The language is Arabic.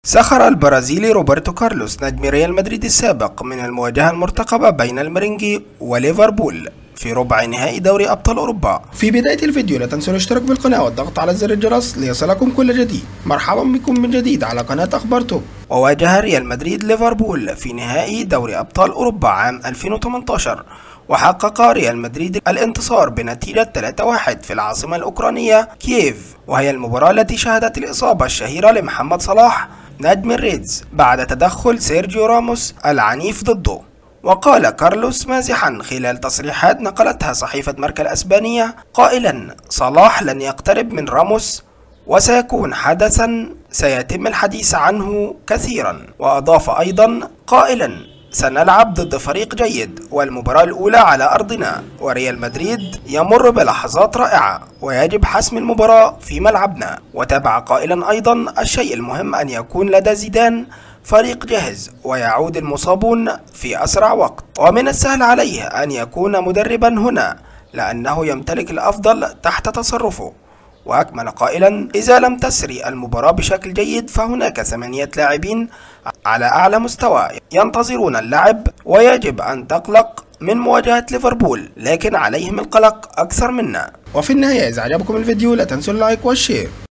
سخر البرازيلي روبرتو كارلوس نجم ريال مدريد السابق من المواجهة المرتقبة بين المرنجي وليفربول في ربع نهائي دوري أبطال أوروبا. في بداية الفيديو لا تنسوا الاشتراك بالقناة والضغط على زر الجرس ليصلكم كل جديد. مرحبا بكم من جديد على قناة أخبار توب. وواجه ريال مدريد ليفربول في نهائي دوري أبطال أوروبا عام 2018، وحقق ريال مدريد الانتصار بنتيجة 3-1 في العاصمة الأوكرانية كييف، وهي المباراة التي شهدت الإصابة الشهيرة لمحمد صلاح نجم الريدز بعد تدخل سيرجيو راموس العنيف ضده. وقال كارلوس مازحا خلال تصريحات نقلتها صحيفة ماركا الأسبانية قائلا: صلاح لن يقترب من راموس وسيكون حدثا سيتم الحديث عنه كثيرا. وأضاف أيضا قائلا: سنلعب ضد فريق جيد والمباراة الأولى على أرضنا، وريال مدريد يمر بلحظات رائعة ويجب حسم المباراة في ملعبنا. وتابع قائلا أيضا: الشيء المهم أن يكون لدى زيدان فريق جاهز ويعود المصابون في أسرع وقت، ومن السهل عليه أن يكون مدربا هنا لأنه يمتلك الأفضل تحت تصرفه. وأكمل قائلا: إذا لم تسري المباراة بشكل جيد فهناك 8 لاعبين على أعلى مستوى ينتظرون اللعب، ويجب أن تقلق من مواجهة ليفربول، لكن عليهم القلق أكثر منا. وفي النهاية إذا عجبكم الفيديو لا تنسوا اللايك والشير.